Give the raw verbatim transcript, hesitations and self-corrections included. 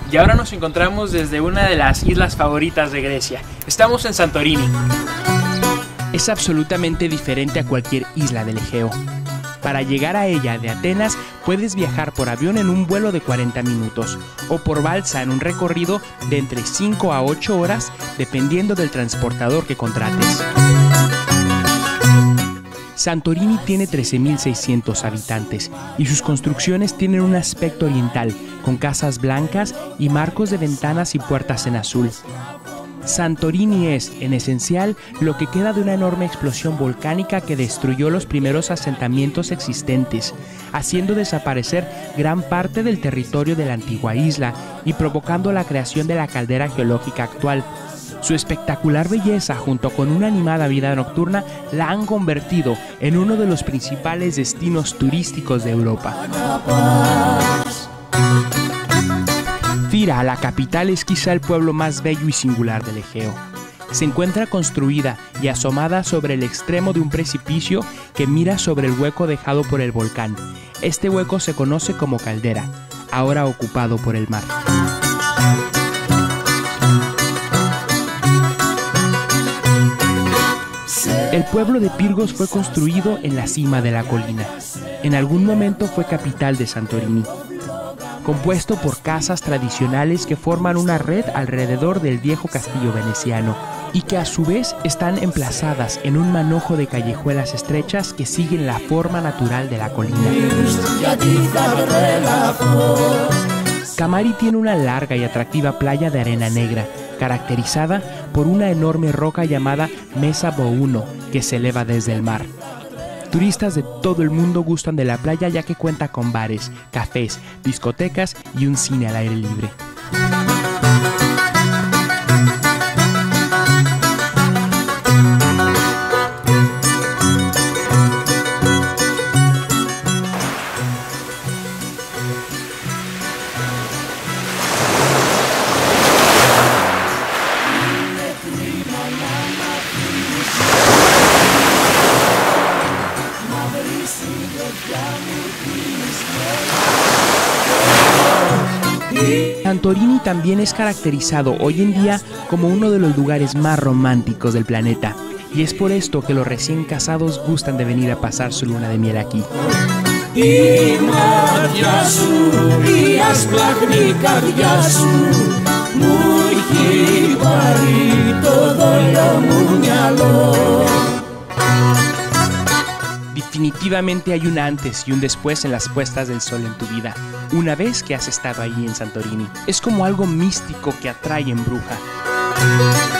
Y ahora nos encontramos desde una de las islas favoritas de Grecia. Estamos en Santorini. Es absolutamente diferente a cualquier isla del Egeo. Para llegar a ella de Atenas puedes viajar por avión en un vuelo de cuarenta minutos o por balsa en un recorrido de entre cinco a ocho horas dependiendo del transportador que contrates. Santorini tiene trece mil seiscientos habitantes y sus construcciones tienen un aspecto oriental, con casas blancas y marcos de ventanas y puertas en azul. Santorini es, en esencial, lo que queda de una enorme explosión volcánica que destruyó los primeros asentamientos existentes, haciendo desaparecer gran parte del territorio de la antigua isla y provocando la creación de la caldera geológica actual. Su espectacular belleza, junto con una animada vida nocturna, la han convertido en uno de los principales destinos turísticos de Europa. Thira, la capital, es quizá el pueblo más bello y singular del Egeo. Se encuentra construida y asomada sobre el extremo de un precipicio que mira sobre el hueco dejado por el volcán. Este hueco se conoce como caldera, ahora ocupado por el mar. El pueblo de Pirgos fue construido en la cima de la colina. En algún momento fue capital de Santorini, compuesto por casas tradicionales que forman una red alrededor del viejo castillo veneciano y que a su vez están emplazadas en un manojo de callejuelas estrechas que siguen la forma natural de la colina. Kamari tiene una larga y atractiva playa de arena negra, caracterizada por una enorme roca llamada Mesa Bouno, que se eleva desde el mar. Turistas de todo el mundo gustan de la playa ya que cuenta con bares, cafés, discotecas y un cine al aire libre. Santorini también es caracterizado hoy en día como uno de los lugares más románticos del planeta, y es por esto que los recién casados gustan de venir a pasar su luna de miel aquí. Definitivamente hay un antes y un después en las puestas del sol en tu vida, una vez que has estado ahí en Santorini. Es como algo místico que atrae y embruja.